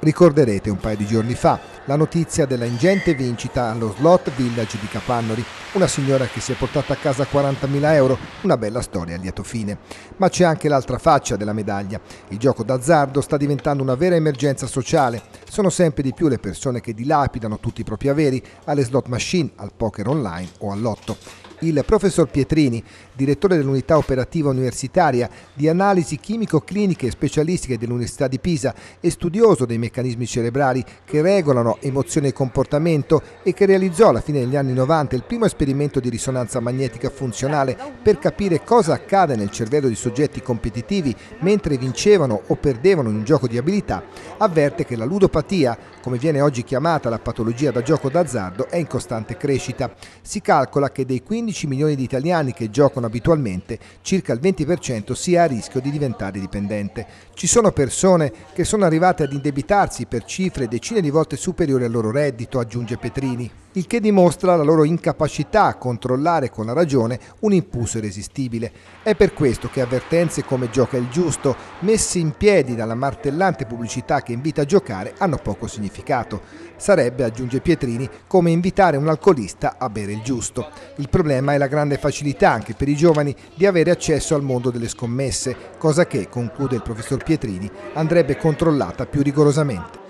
Ricorderete un paio di giorni fa la notizia della ingente vincita allo Slot Village di Capannori, una signora che si è portata a casa 40.000 euro, una bella storia a lieto fine. Ma c'è anche l'altra faccia della medaglia. Il gioco d'azzardo sta diventando una vera emergenza sociale. Sono sempre di più le persone che dilapidano tutti i propri averi alle slot machine, al poker online o al lotto. Il professor Pietrini, direttore dell'unità operativa universitaria di analisi chimico-cliniche e specialistiche dell'Università di Pisa e studioso dei meccanismi cerebrali che regolano emozione e comportamento e che realizzò alla fine degli anni 90 il primo esperimento di risonanza magnetica funzionale per capire cosa accade nel cervello di soggetti competitivi mentre vincevano o perdevano in un gioco di abilità, avverte che la ludopatia, come viene oggi chiamata la patologia da gioco d'azzardo, è in costante crescita. Si calcola che dei 15 milioni di italiani che giocano abitualmente, circa il 20% sia a rischio di diventare dipendente. Ci sono persone che sono arrivate ad indebitarsi per cifre decine di volte superiori al loro reddito, aggiunge Petrini, il che dimostra la loro incapacità a controllare con la ragione un impulso irresistibile. È per questo che avvertenze come Gioca il giusto, messe in piedi dalla martellante pubblicità che invita a giocare, hanno poco significato. Sarebbe, aggiunge Pietrini, come invitare un alcolista a bere il giusto. Il problema è la grande facilità anche per i giovani di avere accesso al mondo delle scommesse, cosa che, conclude il professor Pietrini, andrebbe controllata più rigorosamente.